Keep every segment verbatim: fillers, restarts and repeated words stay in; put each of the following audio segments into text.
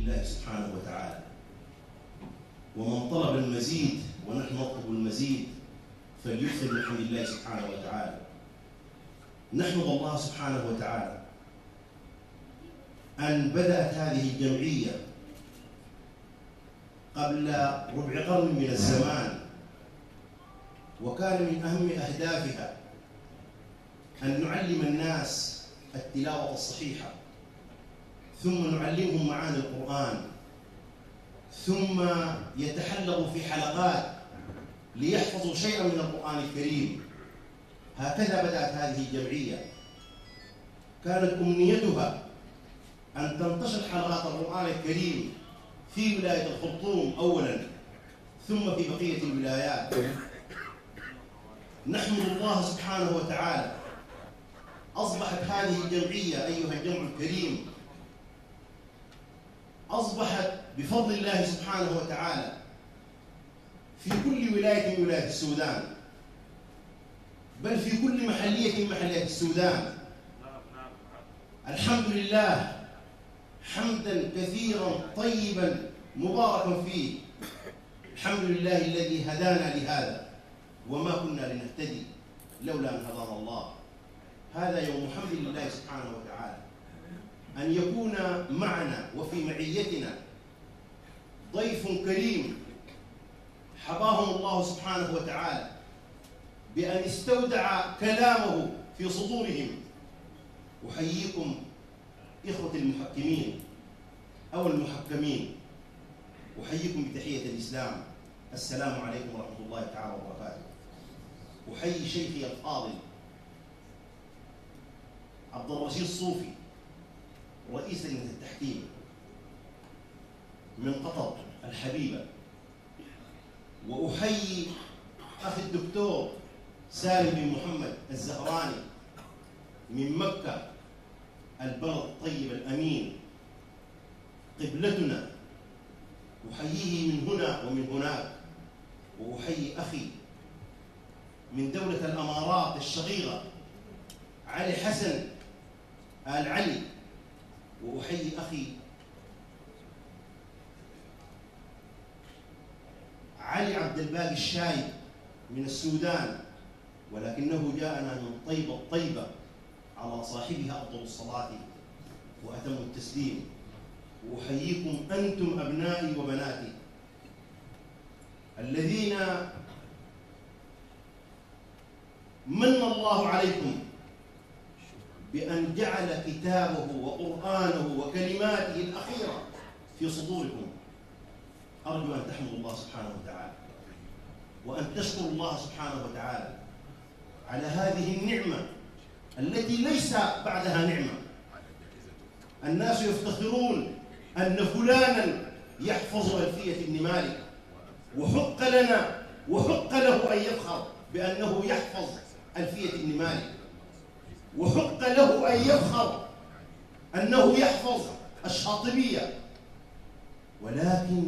الله سبحانه وتعالى، ومن طلب المزيد ونحن نطلب المزيد فليكثر من حمد الله سبحانه وتعالى. نحمد الله سبحانه وتعالى أن بدأت هذه الجمعية قبل ربع قرن من الزمان، وكان من أهم أهدافها أن نعلم الناس التلاوة الصحيحة، ثم نعلمهم معاني القرآن، ثم يتحلقوا في حلقات ليحفظوا شيئا من القرآن الكريم. هكذا بدأت هذه الجمعية. كانت أمنيتها أن تنتشر حلقات القرآن الكريم في ولاية الخرطوم أولا، ثم في بقية الولايات. نحمد الله سبحانه وتعالى أصبحت هذه الجمعية أيها الجمع الكريم، أصبحت بفضل الله سبحانه وتعالى في كل ولاية من ولايات السودان، بل في كل محلية من محليات السودان. الحمد لله حمدا كثيرا طيبا مباركا فيه. الحمد لله الذي هدانا لهذا، وما كنا لنهتدي لولا أن هدانا الله. هذا يوم حمد لله سبحانه وتعالى، أن يكون معنا وفي معيتنا ضيف كريم حباهم الله سبحانه وتعالى بأن استودع كلامه في صدورهم. أحييكم إخوة المحكمين أو المحكمين، أحييكم بتحية الإسلام، السلام عليكم ورحمة الله تعالى وبركاته. أحيي شيخي الفاضل عبد الرشيد الصوفي رئيس لجنة التحكيم من قطر الحبيبة، وأحيي أخي الدكتور سالم بن محمد الزهراني من مكة البلد الطيب الأمين قبلتنا، أحييه من هنا ومن هناك. وأحيي أخي من دولة الأمارات الشقيقة علي حسن آل علي، وأحيي أخي علي عبد الباقي الشايب من السودان، ولكنه جاءنا من طيبة الطيبة على صاحبها أفضل الصلاة وأتم التسليم. وأحييكم أنتم أبنائي وبناتي الذين من الله عليكم بأن جعل كتابه وقرآنه وكلماته الأخيرة في صدوركم. أرجو أن تحمدوا الله سبحانه وتعالى، وأن تشكروا الله سبحانه وتعالى على هذه النعمة التي ليس بعدها نعمة. الناس يفتخرون أن فلانا يحفظ ألفية ابن مالك، وحق لنا وحق له أن يفخر بأنه يحفظ ألفية ابن مالك، وحق له أن يفخر أنه يحفظ الشاطبية. ولكن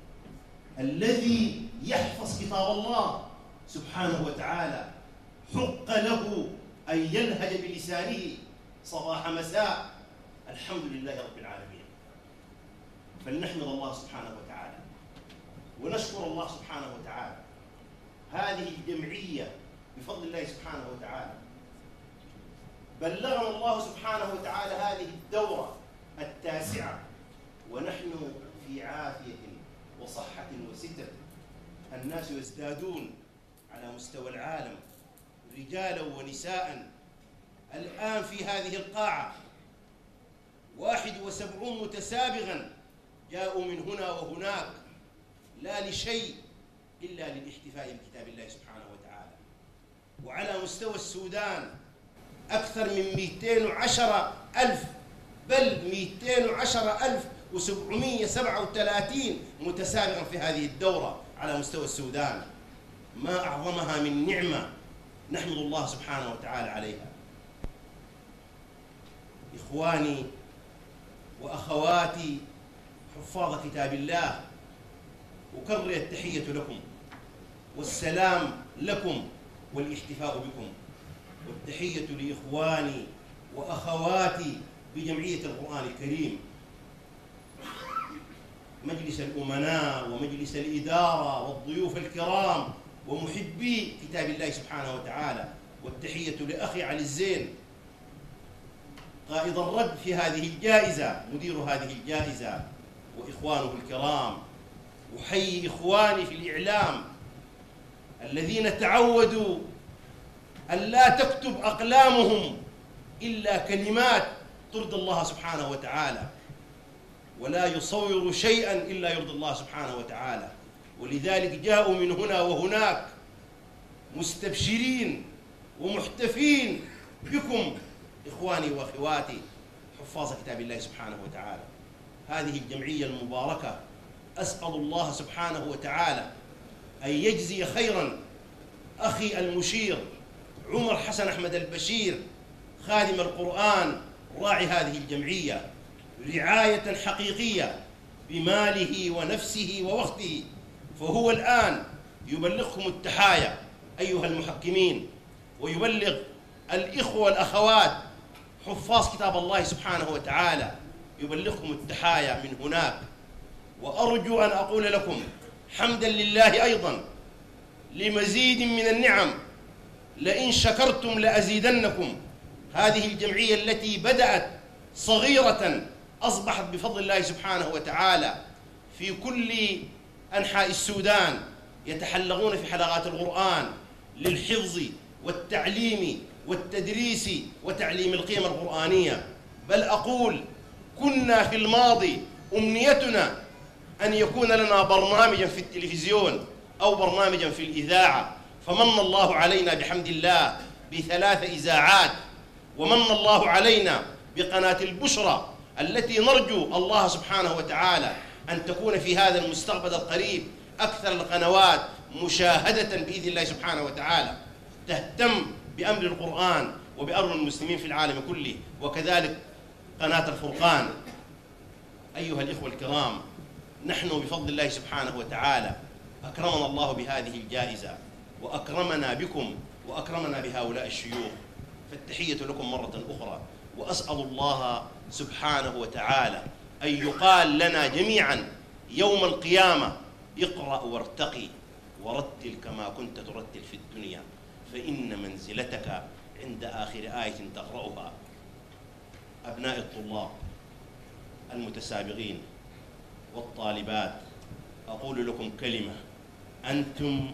الذي يحفظ كتاب الله سبحانه وتعالى حق له أن يلهج بلسانه صباح مساء الحمد لله رب العالمين. فلنحمد الله سبحانه وتعالى ونشكر الله سبحانه وتعالى. هذه الجمعية بفضل الله سبحانه وتعالى بلغنا الله سبحانه وتعالى هذه الدورة التاسعة، ونحن في عافية وصحة وستر. الناس يزدادون على مستوى العالم رجالا ونساء. الآن في هذه القاعة واحد وسبعون متسابغا جاءوا من هنا وهناك، لا لشيء إلا للاحتفاء بكتاب الله سبحانه وتعالى. وعلى مستوى السودان أكثر من مئتين وعشرة ألف، بل مئتين وعشرة ألف وسبعمئة وسبعة وثلاثين متسابقا في هذه الدورة على مستوى السودان. ما أعظمها من نعمة نحمد الله سبحانه وتعالى عليها. إخواني وأخواتي حفاظ كتاب الله، أكرر التحية لكم والسلام لكم والاحتفاء بكم، والتحية لإخواني وأخواتي بجمعية القرآن الكريم. ومجلس الأمناء ومجلس الإدارة والضيوف الكرام ومحبي كتاب الله سبحانه وتعالى، والتحية لأخي علي الزين قائد الرد في هذه الجائزة، مدير هذه الجائزة، وإخوانه الكرام. أحيي إخواني في الإعلام الذين تعودوا أن لا تكتب أقلامهم إلا كلمات ترضي الله سبحانه وتعالى، ولا يصور شيئا إلا يرضي الله سبحانه وتعالى، ولذلك جاءوا من هنا وهناك مستبشرين ومحتفين بكم إخواني وأخواتي حفاظ كتاب الله سبحانه وتعالى. هذه الجمعية المباركة أسأل الله سبحانه وتعالى أن يجزي خيرا أخي المشير عمر حسن أحمد البشير خادم القرآن راعي هذه الجمعية رعاية حقيقية بماله ونفسه ووقته، فهو الآن يبلغكم التحايا أيها المحكمين، ويبلغ الإخوة والأخوات حفاظ كتاب الله سبحانه وتعالى، يبلغكم التحايا من هناك. وأرجو أن أقول لكم حمدا لله أيضا لمزيد من النعم، لئن شكرتم لأزيدنكم. هذه الجمعية التي بدأت صغيرة أصبحت بفضل الله سبحانه وتعالى في كل أنحاء السودان يتحلقون في حلقات القرآن للحفظ والتعليم والتدريس وتعليم القيم القرآنية. بل أقول كنا في الماضي أمنيتنا أن يكون لنا برنامجا في التلفزيون أو برنامجا في الإذاعة، فمن الله علينا بحمد الله بثلاث إذاعات، ومن الله علينا بقناة البشرى التي نرجو الله سبحانه وتعالى أن تكون في هذا المستقبل القريب أكثر القنوات مشاهدة بإذن الله سبحانه وتعالى، تهتم بأمر القرآن وبأمر المسلمين في العالم كله، وكذلك قناة الفرقان. أيها الإخوة الكرام، نحن بفضل الله سبحانه وتعالى أكرمنا الله بهذه الجائزة، وأكرمنا بكم، وأكرمنا بهؤلاء الشيوخ، فالتحية لكم مرة أخرى. وأسأل الله سبحانه وتعالى أن يقال لنا جميعا يوم القيامة: اقرأ وارتقي ورتل كما كنت ترتل في الدنيا، فإن منزلتك عند آخر آية تقرأها. أبناء الطلاب المتسابقين والطالبات، أقول لكم كلمة: أنتم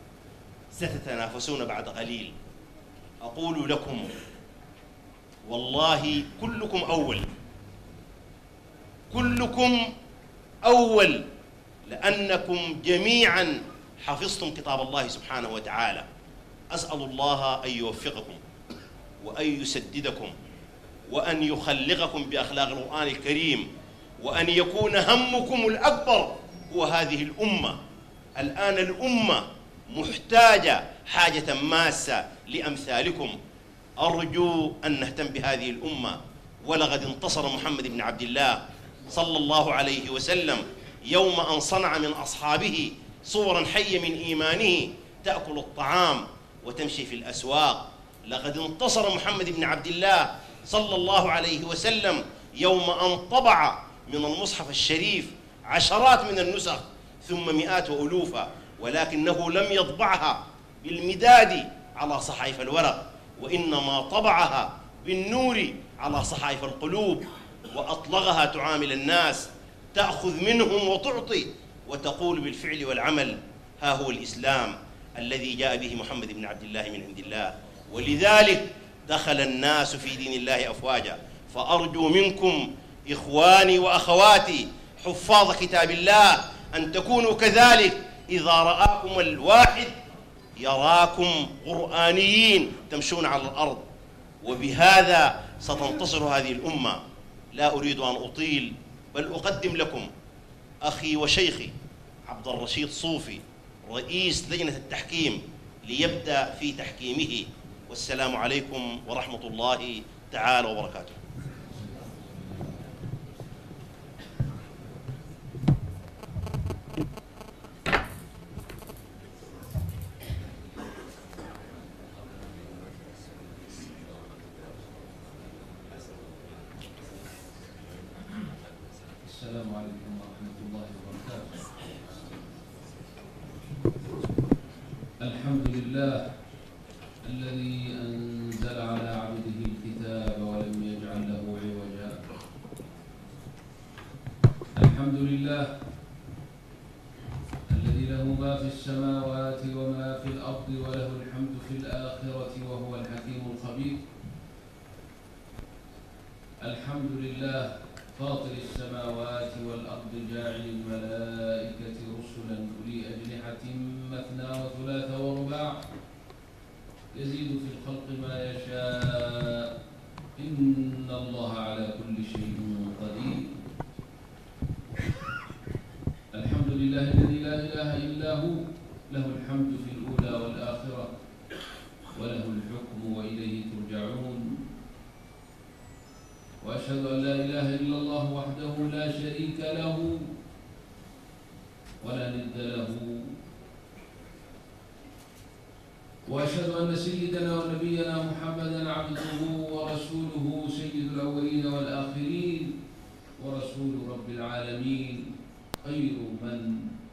ستتنافسون بعد قليل. أقول لكم والله كلكم أول، كلكم أول، لأنكم جميعا حفظتم كتاب الله سبحانه وتعالى. أسأل الله أن يوفقكم وأن يسددكم وأن يخلقكم بأخلاق القرآن الكريم، وأن يكون همكم الأكبر هو هذه الأمة. الآن الأمة محتاجة حاجة ماسة لأمثالكم. أرجو أن نهتم بهذه الأمة. ولقد انتصر محمد بن عبد الله صلى الله عليه وسلم يوم أن صنع من أصحابه صورا حية من إيمانه تأكل الطعام وتمشي في الأسواق. لقد انتصر محمد بن عبد الله صلى الله عليه وسلم يوم أن طبع من المصحف الشريف عشرات من النسخ ثم مئات وألوفا، ولكنه لم يطبعها بالمداد على صحائف الورق، وإنما طبعها بالنور على صحائف القلوب، وأطلقها تعامل الناس، تأخذ منهم وتعطي، وتقول بالفعل والعمل: ها هو الإسلام الذي جاء به محمد بن عبد الله من عند الله. ولذلك دخل الناس في دين الله أفواجا. فأرجو منكم إخواني وأخواتي حفاظ كتاب الله أن تكونوا كذلك. إذا رآكم الواحد يراكم قرآنيين تمشون على الأرض، وبهذا ستنتصر هذه الأمة. لا أريد أن أطيل، بل أقدم لكم أخي وشيخي عبد الرشيد صوفي رئيس لجنة التحكيم ليبدأ في تحكيمه. والسلام عليكم ورحمة الله تعالى وبركاته. السلام السلام عليكم ورحمة الله وبركاته. الحمد لله الذي أنزل على عبده الكتاب ولم يجعل له عوجا. الحمد لله الذي له ما في السماوات وما في الأرض وله الحمد في الآخرة وهو الحكيم الخبير. الحمد لله فاطر السماوات والأرض جاعل الملائكة رسلا أولي أجنحة مثنى وثلاث ورباع يزيد في الخلق ما يشاء إن الله على كل شيء قدير. الحمد لله الذي لا إله إلا هو له الحمد في الأولى والآخرة وله الحكم وإليه ترجعون. وأشهد أن لا إله إلا الله وحده لا شريك له ولا ند له. وأشهد أن سيدنا ونبينا محمدا عبده ورسوله سيد الأولين والآخرين ورسول رب العالمين خير من